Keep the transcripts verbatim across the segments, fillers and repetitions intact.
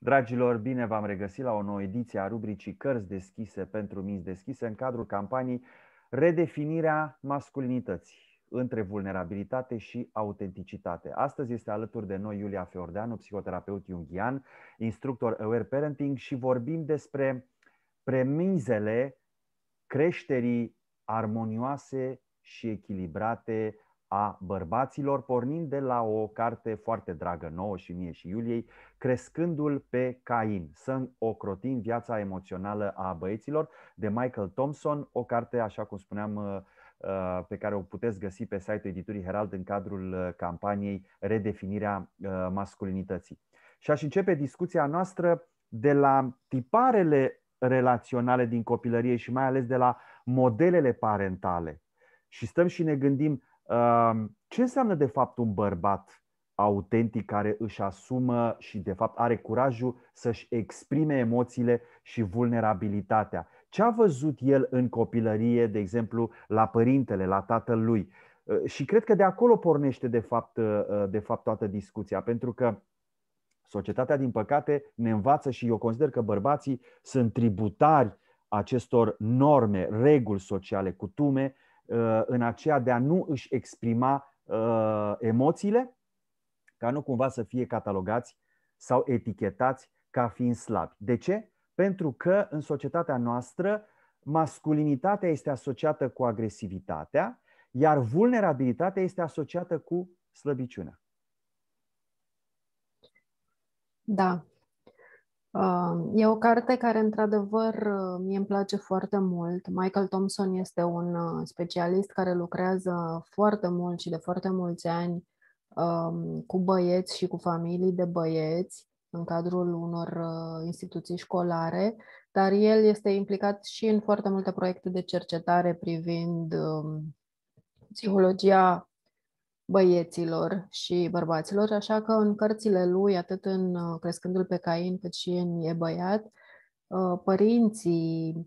Dragilor, bine v-am regăsit la o nouă ediție a rubricii Cărți deschise pentru minți deschise în cadrul campaniei Redefinirea masculinității între vulnerabilitate și autenticitate. Astăzi este alături de noi Iulia Feordeanu, psihoterapeut junghian, instructor Aware Parenting și vorbim despre premizele creșterii armonioase și echilibrate a bărbaților, pornind de la o carte foarte dragă nouă și mie și Iuliei, Crescându-l pe Cain, să ocrotim viața emoțională a băieților, de Michael Thompson, o carte, așa cum spuneam, pe care o puteți găsi pe site-ul editurii Herald în cadrul campaniei Redefinirea masculinității. Și aș începe discuția noastră de la tiparele relaționale din copilărie și mai ales de la modelele parentale. Și stăm și ne gândim ce înseamnă de fapt un bărbat autentic care își asumă și de fapt are curajul să-și exprime emoțiile și vulnerabilitatea. Ce a văzut el în copilărie, de exemplu, la părintele, la tatăl lui? Și cred că de acolo pornește de fapt, de fapt toată discuția, pentru că societatea, din păcate, ne învață și eu consider că bărbații sunt tributari acestor norme, reguli sociale, cutume, în aceea de a nu își exprima emoțiile, ca nu cumva să fie catalogați sau etichetați ca fiind slabi. De ce? Pentru că în societatea noastră masculinitatea este asociată cu agresivitatea, iar vulnerabilitatea este asociată cu slăbiciunea. Da. E o carte care, într-adevăr, mie îmi place foarte mult. Michael Thompson este un specialist care lucrează foarte mult și de foarte mulți ani cu băieți și cu familii de băieți în cadrul unor instituții școlare, dar el este implicat și în foarte multe proiecte de cercetare privind psihologia băieților și bărbaților, așa că în cărțile lui, atât în Crescându-l pe Cain, cât și în E băiat, părinții,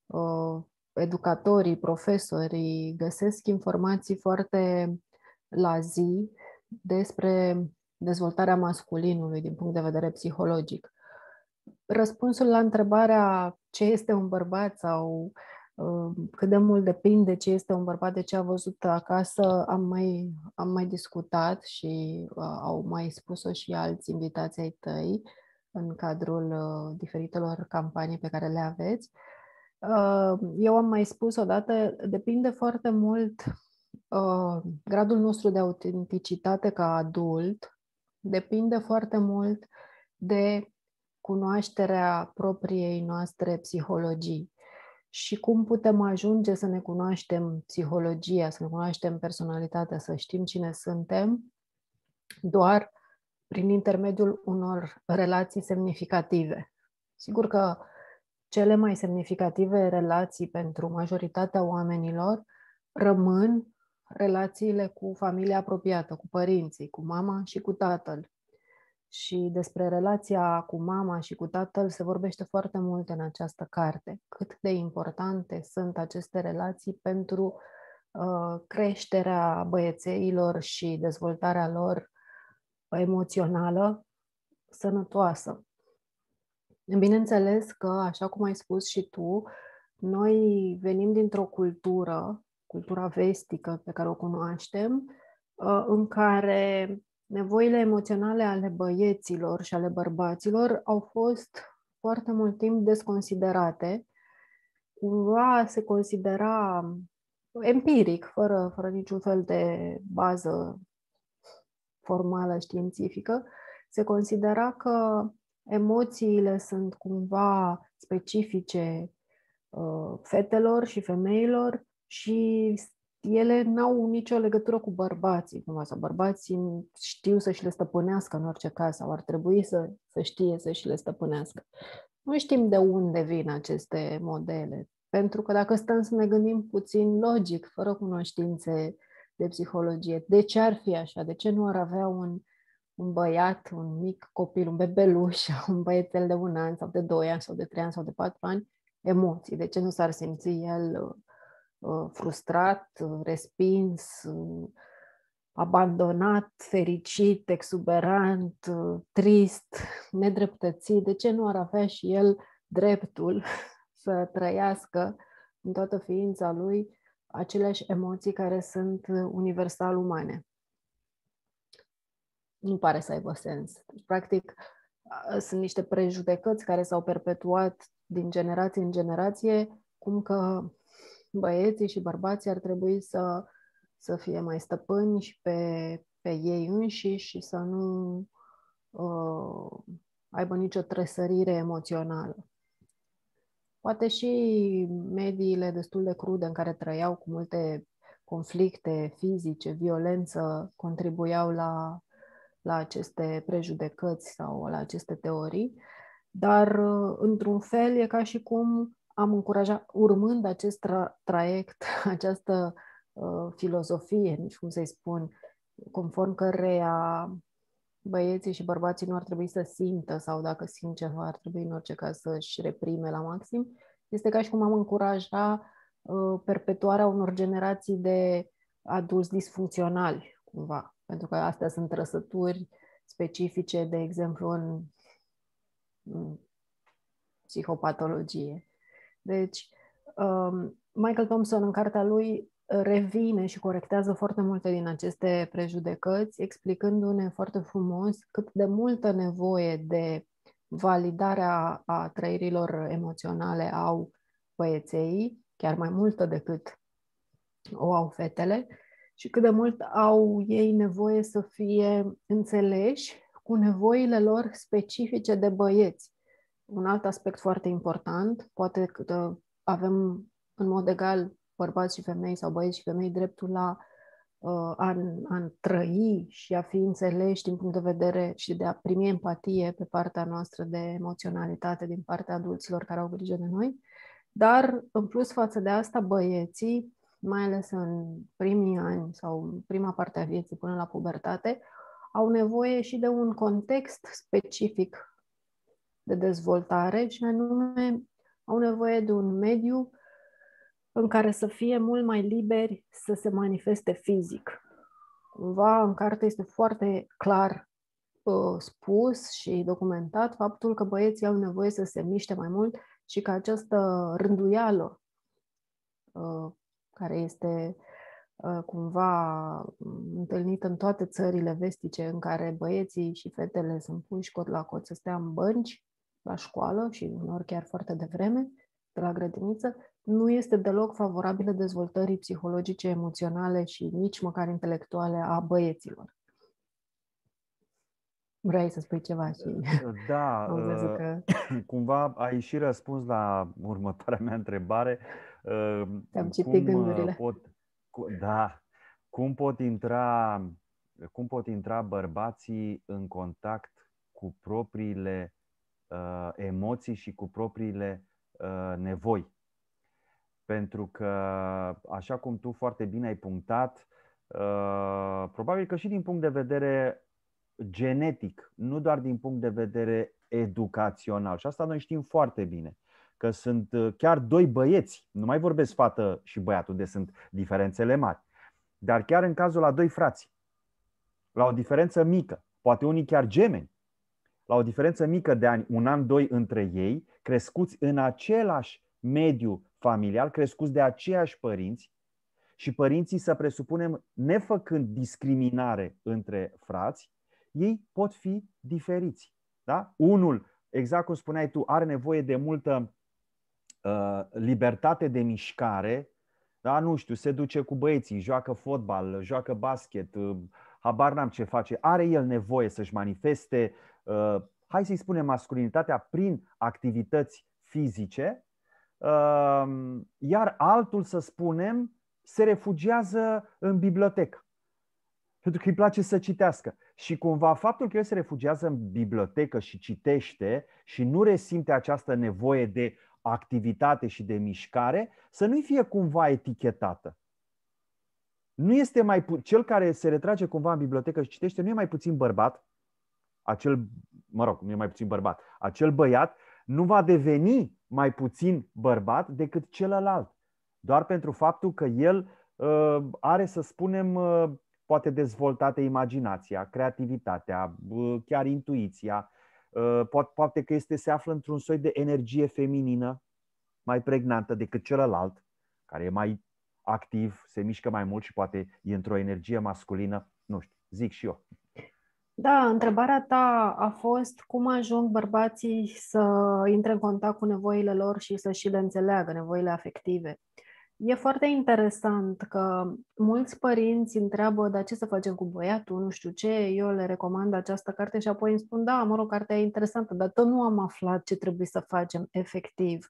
educatorii, profesorii găsesc informații foarte la zi despre dezvoltarea masculinului din punct de vedere psihologic. Răspunsul la întrebarea ce este un bărbat sau cât de mult depinde ce este un bărbat, de ce a văzut acasă, am mai, am mai discutat și uh, au mai spus-o și alți invitați ai tăi în cadrul uh, diferitelor campanii pe care le aveți. Uh, eu am mai spus odată, depinde foarte mult uh, gradul nostru de autenticitate ca adult, depinde foarte mult de cunoașterea propriei noastre psihologii. Și cum putem ajunge să ne cunoaștem psihologia, să ne cunoaștem personalitatea, să știm cine suntem, doar prin intermediul unor relații semnificative. Sigur că cele mai semnificative relații pentru majoritatea oamenilor rămân relațiile cu familia apropiată, cu părinții, cu mama și cu tatăl. Și despre relația cu mama și cu tatăl se vorbește foarte mult în această carte. Cât de importante sunt aceste relații pentru uh, creșterea băiețeilor și dezvoltarea lor emoțională sănătoasă. Bineînțeles că, așa cum ai spus și tu, noi venim dintr-o cultură, cultura vestică pe care o cunoaștem, uh, în care nevoile emoționale ale băieților și ale bărbaților au fost foarte mult timp desconsiderate. Cumva se considera empiric, fără, fără niciun fel de bază formală științifică, se considera că emoțiile sunt cumva specifice uh, fetelor și femeilor și ele n-au nicio legătură cu bărbații, cumva, sau bărbații știu să-și le stăpânească în orice caz, sau ar trebui să, să știe să-și le stăpânească. Nu știm de unde vin aceste modele, pentru că dacă stăm să ne gândim puțin logic, fără cunoștințe de psihologie, de ce ar fi așa? De ce nu ar avea un, un băiat, un mic copil, un bebeluș, un băiețel de un an sau de doi ani sau de trei ani sau de patru ani, emoții? De ce nu s-ar simți el frustrat, respins, abandonat, fericit, exuberant, trist, nedreptățit, de ce nu ar avea și el dreptul să trăiască în toată ființa lui aceleași emoții care sunt universal umane? Nu pare să aibă sens. Practic, sunt niște prejudecăți care s-au perpetuat din generație în generație, cum că băieții și bărbații ar trebui să, să fie mai stăpâni și pe, pe ei înșiși și să nu uh, aibă nicio tresărire emoțională. Poate și mediile destul de crude în care trăiau, cu multe conflicte fizice, violență, contribuiau la, la aceste prejudecăți sau la aceste teorii, dar într-un fel e ca și cum am încurajat, urmând acest tra- traiect, această uh, filozofie, nici cum să-i spun, conform căreia băieții și bărbații nu ar trebui să simtă sau dacă simt ceva ar trebui în orice caz să-și reprime la maxim, este ca și cum am încuraja uh, perpetuarea unor generații de adulți disfuncționali, cumva. Pentru că astea sunt trăsături specifice, de exemplu, în, în psihopatologie. Deci, um, Michael Thompson, în cartea lui, revine și corectează foarte multe din aceste prejudecăți, explicându-ne foarte frumos cât de multă nevoie de validarea a trăirilor emoționale au băieței, chiar mai multă decât o au fetele, și cât de mult au ei nevoie să fie înțeleși cu nevoile lor specifice de băieți. Un alt aspect foarte important, poate că avem în mod egal bărbați și femei sau băieți și femei dreptul la uh, a, a trăi și a fi înțeleși din punct de vedere și de a primi empatie pe partea noastră de emoționalitate din partea adulților care au grijă de noi, dar în plus față de asta băieții, mai ales în primii ani sau în prima parte a vieții până la pubertate, au nevoie și de un context specific de dezvoltare și anume au nevoie de un mediu în care să fie mult mai liberi să se manifeste fizic. Cumva în carte este foarte clar uh, spus și documentat faptul că băieții au nevoie să se miște mai mult și că această rânduială uh, care este uh, cumva întâlnită în toate țările vestice în care băieții și fetele sunt puși cot la cot să stea în bănci la școală și uneori chiar foarte devreme, de la grădiniță, nu este deloc favorabilă dezvoltării psihologice, emoționale și nici măcar intelectuale a băieților. Vrei să spui ceva și da, am văzut că... cumva ai și răspuns la următoarea mea întrebare. Te-am citit gândurile. Pot, da, cum pot intra, cum pot intra bărbații în contact cu propriile uh, emoții și cu propriile uh, nevoi? Pentru că, așa cum tu foarte bine ai punctat, uh, probabil că și din punct de vedere genetic, nu doar din punct de vedere educațional. Și asta noi știm foarte bine, că sunt chiar doi băieți, nu mai vorbesc fată și băiat, unde sunt diferențele mari, dar chiar în cazul la doi frați, la o diferență mică, poate unii chiar gemeni, la o diferență mică de ani, un an, doi între ei, crescuți în același mediu familial, crescuți de aceiași părinți și părinții, să presupunem, nefăcând discriminare între frați, ei pot fi diferiți. Da? Unul, exact cum spuneai tu, are nevoie de multă uh, libertate de mișcare. Da? Nu știu, se duce cu băieții, joacă fotbal, joacă basket, uh, habar n-am ce face. Are el nevoie să-și manifeste, uh, hai să-i spunem, masculinitatea prin activități fizice, uh, iar altul, să spunem, se refugiază în bibliotecă, pentru că îi place să citească. Și cumva faptul că el se refugiază în bibliotecă și citește și nu resimte această nevoie de activitate și de mișcare, să nu-i fie cumva etichetată. Nu este mai pu- cel care se retrage cumva în bibliotecă și citește, nu e mai puțin bărbat, acel, mă rog, nu e mai puțin bărbat, acel băiat nu va deveni mai puțin bărbat decât celălalt. Doar pentru faptul că el uh, are, să spunem, uh, poate dezvoltată imaginația, creativitatea, chiar intuiția. Poate că este, se află într-un soi de energie feminină mai pregnantă decât celălalt, care e mai activ, se mișcă mai mult și poate e într-o energie masculină. Nu știu, zic și eu. Da, întrebarea ta a fost cum ajung bărbații să intre în contact cu nevoile lor și să și le înțeleagă, nevoile afective. E foarte interesant că mulți părinți întreabă, dar ce să facem cu băiatul, nu știu ce, eu le recomand această carte și apoi îmi spun, da, mă rog, cartea e interesantă, dar tot nu am aflat ce trebuie să facem efectiv.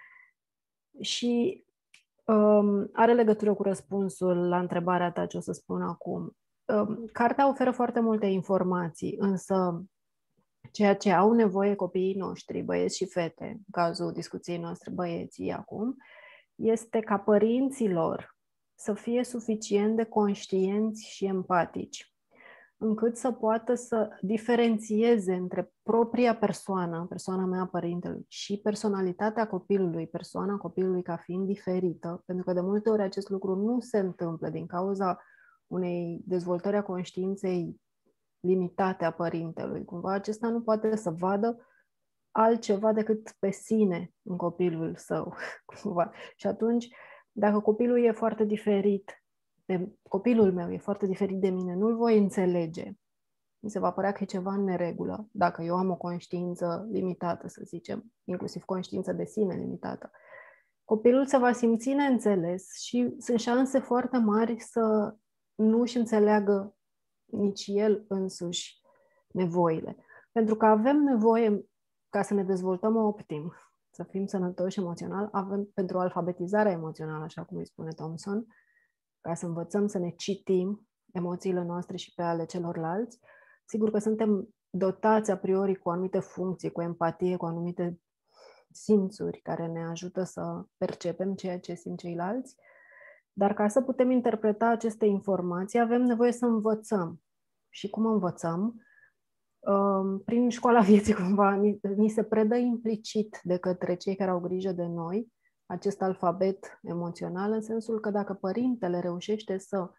Și um, are legătură cu răspunsul la întrebarea ta ce o să spun acum. Um, cartea oferă foarte multe informații, însă ceea ce au nevoie copiii noștri, băieți și fete, în cazul discuției noastre băieții acum, este ca părinților să fie suficient de conștienți și empatici, încât să poată să diferențieze între propria persoană, persoana mea, părintelui, și personalitatea copilului, persoana copilului ca fiind diferită, pentru că de multe ori acest lucru nu se întâmplă din cauza unei dezvoltări a conștiinței limitate a părintelui. Cumva acesta nu poate să vadă altceva decât pe sine în copilul său. Cumva. Și atunci, dacă copilul e foarte diferit, de, copilul meu e foarte diferit de mine, nu-l voi înțelege. Mi se va părea că e ceva în neregulă, dacă eu am o conștiință limitată, să zicem, inclusiv conștiință de sine limitată. Copilul se va simți neînțeles și sunt șanse foarte mari să nu își înțeleagă nici el însuși nevoile. Pentru că avem nevoie, ca să ne dezvoltăm optim, să fim sănătoși emoțional, avem pentru alfabetizarea emoțională, așa cum îi spune Thompson, ca să învățăm să ne citim emoțiile noastre și pe ale celorlalți. Sigur că suntem dotați a priori cu anumite funcții, cu empatie, cu anumite simțuri care ne ajută să percepem ceea ce simt ceilalți, dar ca să putem interpreta aceste informații, avem nevoie să învățăm. Și cum învățăm? Prin școala vieții, cumva, ni se predă implicit de către cei care au grijă de noi acest alfabet emoțional, în sensul că dacă părintele reușește să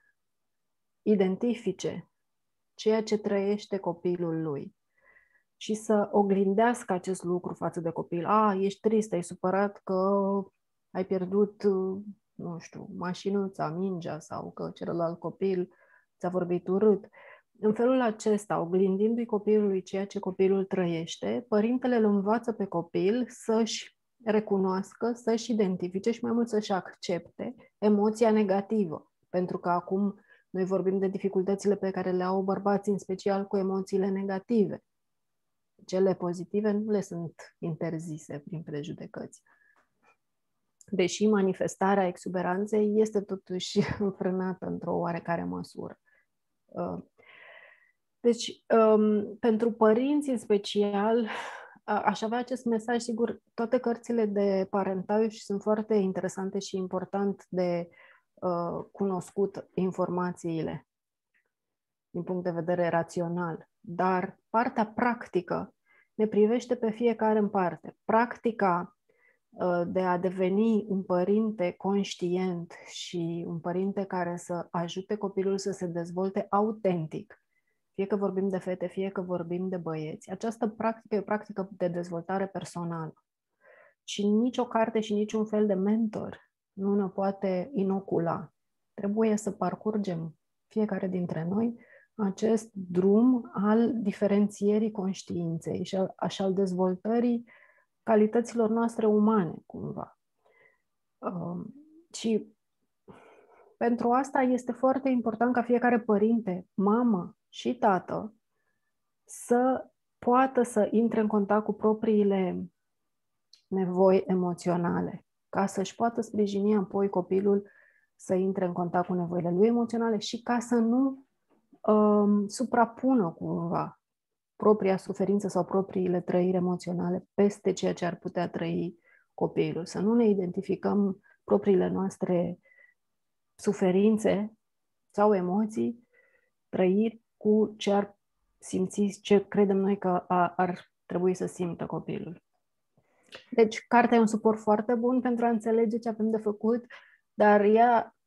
identifice ceea ce trăiește copilul lui și să oglindească acest lucru față de copil, a, ești trist, ai supărat că ai pierdut, nu știu, mașinuța, mingea, sau că celălalt copil ți-a vorbit urât. În felul acesta, oglindindu-i copilului ceea ce copilul trăiește, părintele îl învață pe copil să-și recunoască, să-și identifice și mai mult să-și accepte emoția negativă. Pentru că acum noi vorbim de dificultățile pe care le au bărbații, în special cu emoțiile negative. Cele pozitive nu le sunt interzise prin prejudecăți. Deși manifestarea exuberanței este totuși frânată într-o oarecare măsură. Deci, pentru părinți în special, aș avea acest mesaj, sigur, toate cărțile de parentaj sunt foarte interesante și important de cunoscut informațiile din punct de vedere rațional, dar partea practică ne privește pe fiecare în parte. Practica de a deveni un părinte conștient și un părinte care să ajute copilul să se dezvolte autentic, fie că vorbim de fete, fie că vorbim de băieți, această practică e o practică de dezvoltare personală. Și nicio carte și niciun fel de mentor nu ne poate inocula. Trebuie să parcurgem fiecare dintre noi acest drum al diferențierii conștiinței și al, și al dezvoltării calităților noastre umane, cumva. Uh, și pentru asta este foarte important ca fiecare părinte, mamă și tată să poată să intre în contact cu propriile nevoi emoționale, ca să-și poată sprijini apoi copilul să intre în contact cu nevoile lui emoționale și ca să nu um, suprapună cumva propria suferință sau propriile trăiri emoționale peste ceea ce ar putea trăi copilul. Să nu ne identificăm propriile noastre suferințe sau emoții, trăiri cu ce ar simți, ce credem noi că a, ar trebui să simtă copilul. Deci, cartea e un suport foarte bun pentru a înțelege ce avem de făcut, dar ea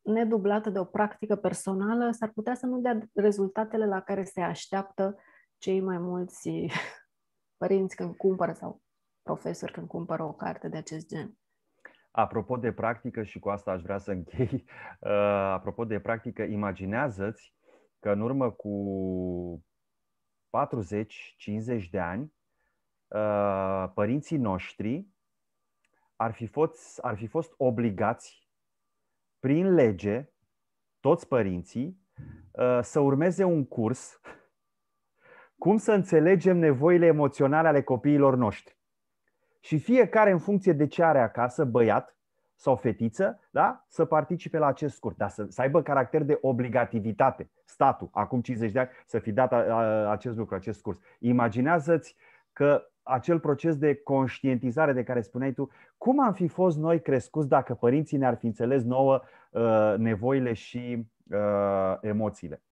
nedublată de o practică personală, s-ar putea să nu dea rezultatele la care se așteaptă cei mai mulți părinți când cumpără sau profesori când cumpără o carte de acest gen. Apropo de practică, și cu asta aș vrea să închei, apropo de practică, imaginează-ți că în urmă cu patruzeci cincizeci de ani, părinții noștri ar fi fost, ar fi fost obligați prin lege, toți părinții, să urmeze un curs cum să înțelegem nevoile emoționale ale copiilor noștri. Și fiecare, în funcție de ce are acasă, băiat sau fetiță, da? Să participe la acest curs, dar să, să aibă caracter de obligativitate. Statul, acum cincizeci de ani, să fi dat acest lucru, acest curs. Imaginează-ți că acel proces de conștientizare de care spuneai tu, cum am fi fost noi crescuți dacă părinții ne-ar fi înțeles nouă uh, nevoile și uh, emoțiile.